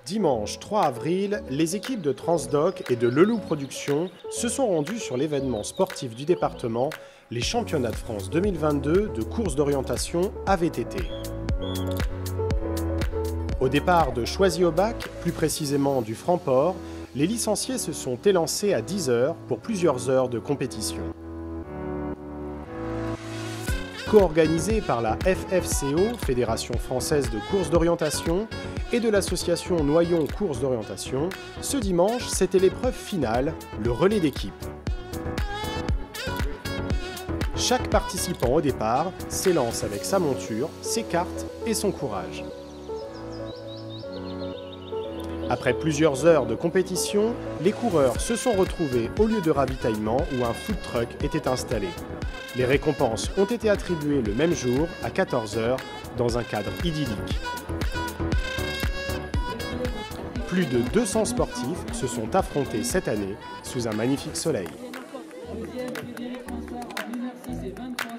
Dimanche 3 avril, les équipes de Transdoc et de Leloup Productions se sont rendues sur l'événement sportif du département, les Championnats de France 2022 de course d'orientation AVTT. Au départ de Choisy-au-Bac, plus précisément du Franc-Port, les licenciés se sont élancés à 10 h pour plusieurs heures de compétition. Co-organisé par la FFCO, Fédération française de course d'orientation, et de l'association Noyon Course d'orientation, ce dimanche, c'était l'épreuve finale, le relais d'équipe. Chaque participant au départ s'élance avec sa monture, ses cartes et son courage. Après plusieurs heures de compétition, les coureurs se sont retrouvés au lieu de ravitaillement où un food truck était installé. Les récompenses ont été attribuées le même jour, à 14 h, dans un cadre idyllique. Plus de 200 sportifs se sont affrontés cette année sous un magnifique soleil.